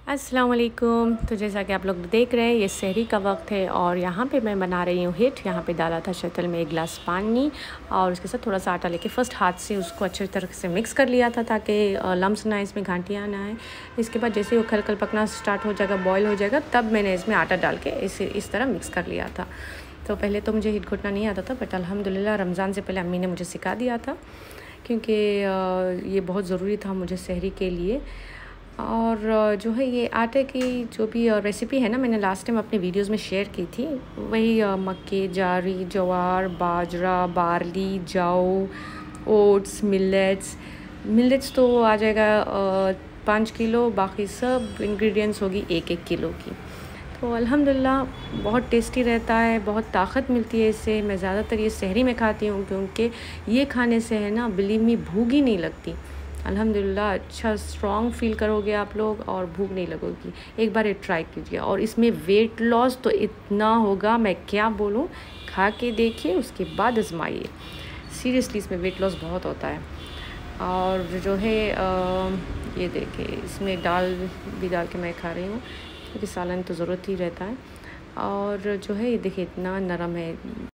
अस्सलाम वालेकुम। तो जैसा कि आप लोग देख रहे हैं ये सहरी का वक्त है और यहाँ पे मैं बना रही हूँ हिट। यहाँ पे डाला था शतल में 1 गिलास पानी और उसके साथ थोड़ा सा आटा लेके फ़र्स्ट हाथ से उसको अच्छी तरह से मिक्स कर लिया था ताकि लम्स ना इसमें घाटियाँ ना आए। इसके बाद जैसे वो खल पकना स्टार्ट हो जाएगा, बॉयल हो जाएगा, तब मैंने इसमें आटा डाल के इस तरह मिक्स कर लिया था। तो पहले तो मुझे हिट घुटना नहीं आता था, बट अल्हम्दुलिल्लाह रमज़ान से पहले अम्मी ने मुझे सिखा दिया था क्योंकि ये बहुत ज़रूरी था मुझे सहरी के लिए। और जो है ये आटे की जो भी रेसिपी है ना, मैंने लास्ट टाइम अपने वीडियोस में शेयर की थी। वही मक्के, जारी, ज्वार, बाजरा, बार्ली, जाऊ, ओट्स, मिलेट्स तो आ जाएगा 5 किलो, बाकी सब इंग्रेडिएंट्स होगी 1-1 किलो की। तो अल्हम्दुलिल्लाह बहुत टेस्टी रहता है, बहुत ताकत मिलती है इससे। मैं ज़्यादातर ये सहरी में खाती हूँ क्योंकि ये खाने से है ना, बिलीव मी, भूख ही नहीं लगती। अल्हम्दुलिल्लाह अच्छा स्ट्रॉन्ग फील करोगे आप लोग और भूख नहीं लगेगी। एक बार ये ट्राई कीजिए। और इसमें वेट लॉस तो इतना होगा, मैं क्या बोलूँ, खा के देखिए उसके बाद आजमाइए। सीरियसली इसमें वेट लॉस बहुत होता है। और जो है ये देखिए इसमें दाल के मैं खा रही हूँ क्योंकि सालन तो ज़रूरत ही रहता है। और जो है ये देखिए इतना नरम है।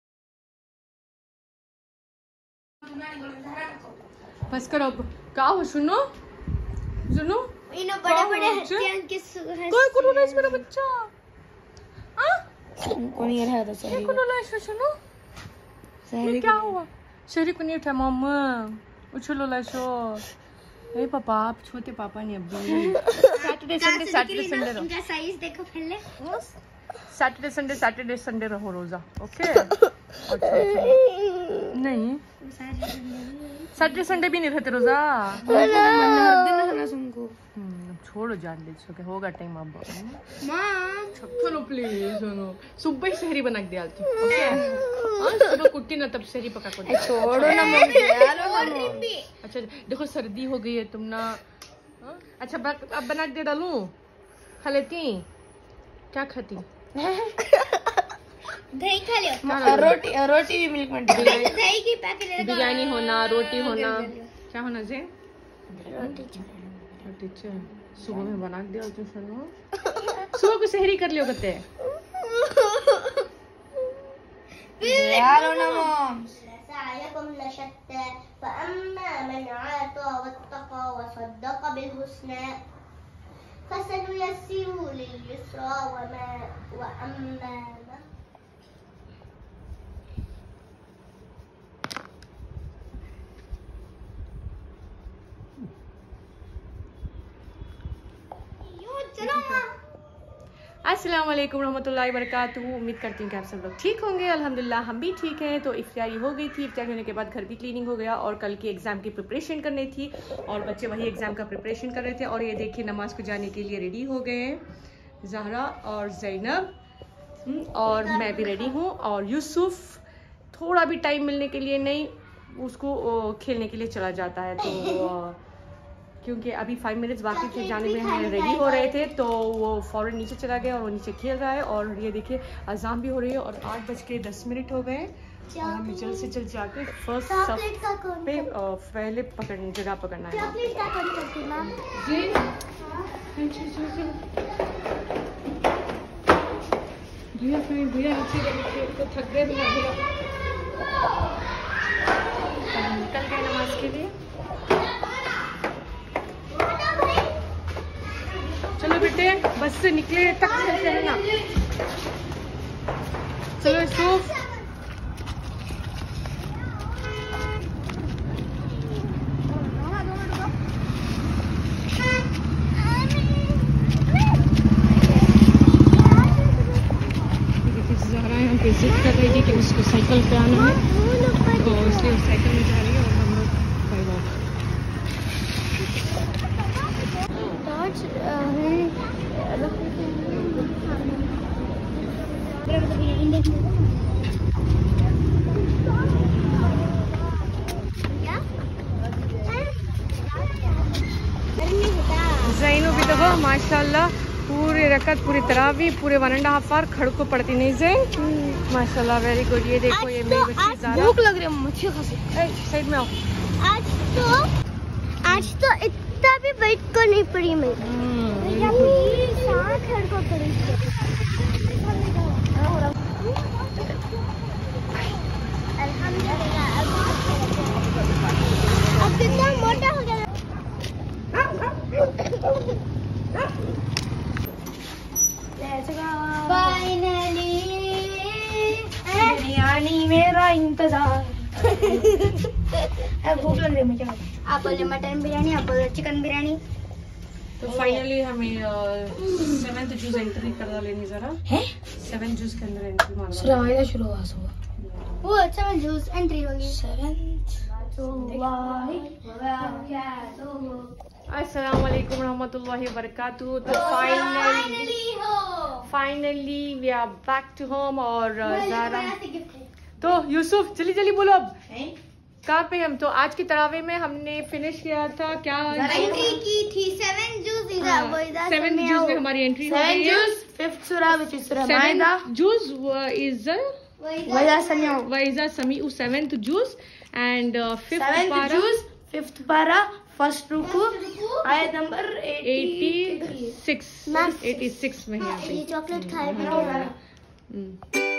बस करो क्या हो, सुनो बड़े कोई करो ना, मेरा बच्चा कौन ये रहा था सही सुनो ये क्या हुआ। शहरी को नहीं उठा मम्मा, उछलो लाशो। ए पापा, आप छोटे पापा नहीं अभी। सैटरडे संडे इनका साइज देखो पहले। सैटरडे संडे रहो रोजा, ओके। अच्छा नहीं, सैटरडे संडे भी नहीं रहते रोजा। छोड़ो, जान ले सके होगा टाइम। अब सुनो प्लीज, सुनो सुबह ही सहरी बना के दिया थी, ओके। सुबह कुट्टी ना तब सहरी पका को छोड़ो ना मम्मी। अच्छा देखो सर्दी हो गई है तुम ना। अच्छा अब बना के दे डालूं, खा लेती? क्या खाती? दही खा लियो। रोटी भी मिल्क में डाल दही की पैकेट। बिरयानी होना, रोटी होना, क्या होना जे? रोटी। सुबह में बना दिया तो सुनो, सुबह को सहरी कर लियो कहते हैं यार ना मम। अस्सलाम वालेकुम रहमतुल्लाहि व बरकातुहू। उम्मीद करती हूँ कि आप सब लोग ठीक होंगे। अल्हम्दुलिल्लाह हम भी ठीक हैं। तो इफ्तारी हो गई थी, इफ्तारी होने के बाद घर भी क्लीनिंग हो गया और कल की एग्ज़ाम की प्रिपरेशन करनी थी और बच्चे वही एग्ज़ाम का प्रिपरेशन कर रहे थे। और ये देखिए नमाज को जाने के लिए रेडी हो गए हैं, ज़हरा और ज़ैनब, और मैं भी रेडी हूँ। और यूसुफ थोड़ा भी टाइम मिलने के लिए नहीं, उसको खेलने के लिए चला जाता है। तो क्योंकि अभी 5 मिनट्स बाकी थे जाने में, हम रेडी हो रहे थे, तो वो फ़ौरन नीचे चला गया और वो नीचे खेल रहा है। और ये देखिए अज़ान भी हो रही है और 8:10 और हो गए। और हमें जल्द से जल्द जाके फर्स्ट पे पहले जगह पकड़ना है। भैया नीचे तो थक गए भैया। निकल गए नमाज के लिए। चलो बेटे, बस से निकले तक चलते हैं ना। चलो यूसुफ, ज़हरा यहाँ पे जिद कर रही थी कि उसको साइकिल पे आना है, तो इसलिए साइकिल में जा रही है और हम लोग ज़ैनू भी देखो माशाल्लाह पूरे रकत, पूरी तरावी, पूरे 1.5 आवर खड़ को पड़ती नहीं ज़ैन, माशाल्लाह वेरी गुड। ये देखो ये मेरी बच्ची ज़ारा, भूख लग रही है मच्छी खासी। साइड में आओ। आज तो तो अभी बैठ को नहीं पड़ी मैं को पड़ी। अब कितना मोटा हो गया। फाइनली बिरयानी मेरा इंतजार। भूख लग रही मुझे। आप बोले मटन बिरयानी, आप बोले चिकन बिरयानी। तो फाइनली हमें 7th जूस एंट्री करवा लेनी जरा है। 7th जूस के अंदर एंट्री मारना शुरू हुआ वो 7 जूस एंट्री होगी। अस्सलाम वालेकुम रहमतुल्लाहि व बरकातहू। तो finally we are back to home. और ज़ारा तो यूसुफ जल्दी जल्दी बोलो अब कहाँ पे हम। तो आज की तरावे में हमने फिनिश किया था क्या एंट्री की थी 7 जूस। 7th जूस में हमारी एंट्री हो गई है। 5th surah, which is Surah Maida. जूस is Waiza Sami'u 7th juice and 5th 7th para juice, 5th para, first ruku, ayat number 86 में यहाँ पे ये चॉकलेट खाए।